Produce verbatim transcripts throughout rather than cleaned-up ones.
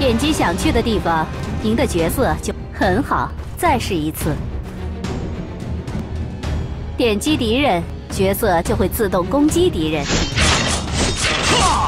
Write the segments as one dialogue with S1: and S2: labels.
S1: 点击想去的地方，您的角色就很好。再试一次。点击敌人，角色就会自动攻击敌人。哈！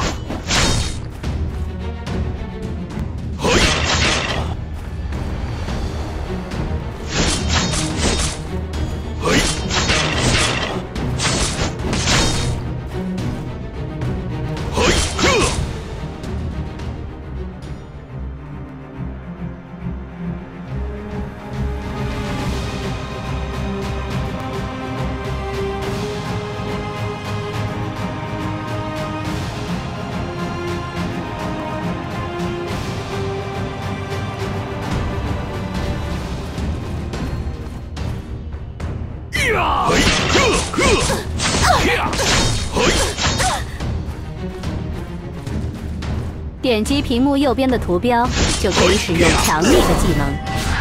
S1: 点击屏幕右边的图标，就可以使用强力的技能。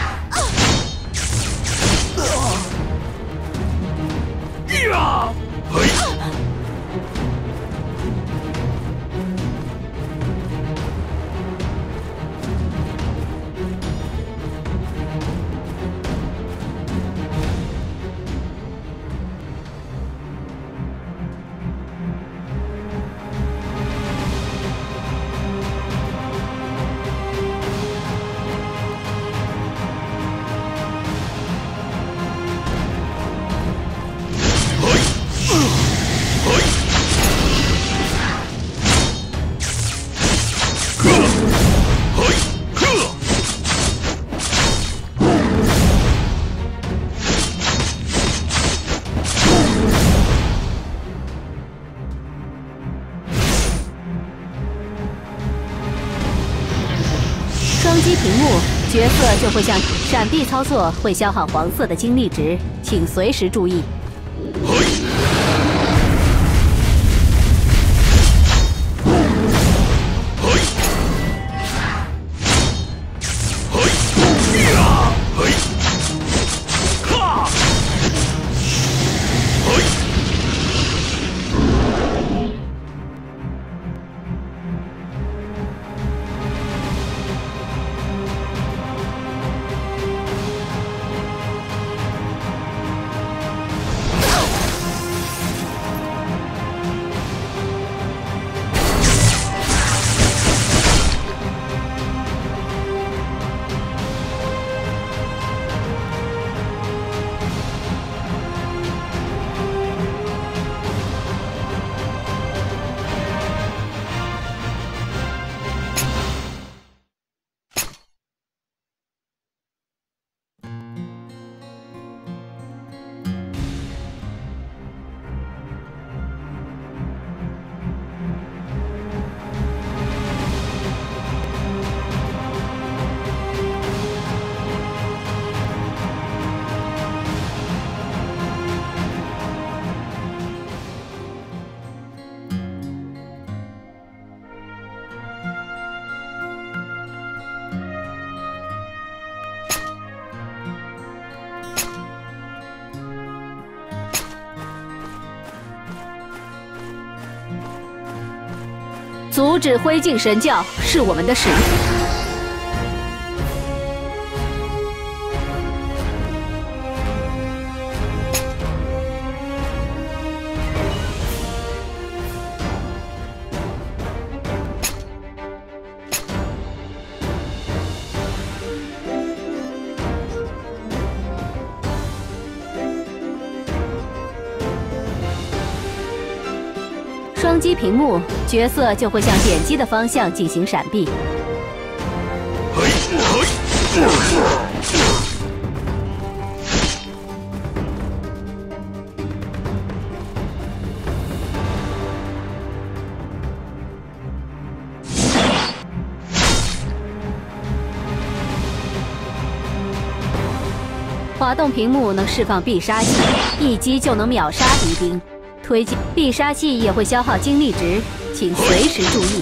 S1: 双击屏幕，角色就会像闪避操作，会消耗黄色的精力值，请随时注意。阻止灰烬神教是我们的使命。双击屏幕，角色就会向点击的方向进行闪避。滑动屏幕能释放必杀技，一击就能秒杀敌兵。 推进必杀技也会消耗精力值，请随时注意。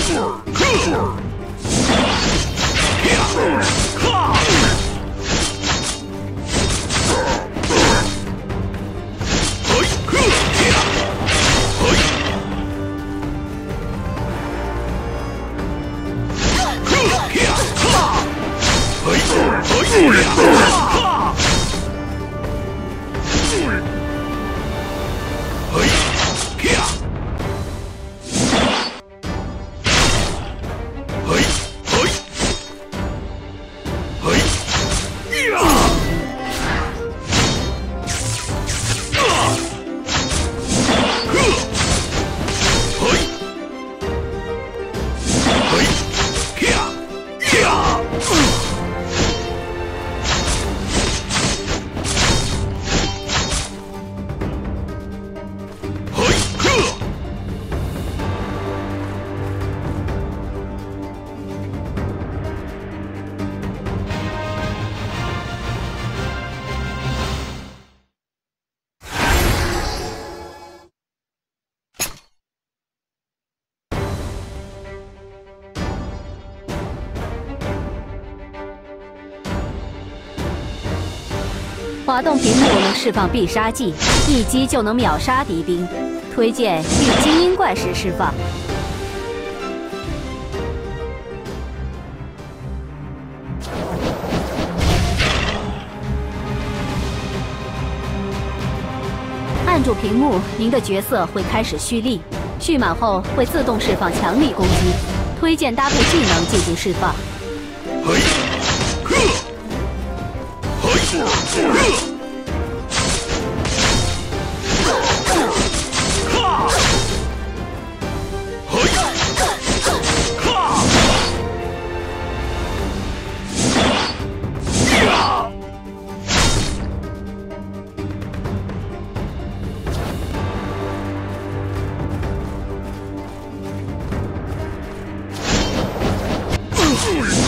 S1: 滑动屏幕能释放必杀技，一击就能秒杀敌兵。推荐遇精英怪时释放。按住屏幕，您的角色会开始蓄力，蓄满后会自动释放强力攻击。推荐搭配技能进行释放。
S2: Ugh!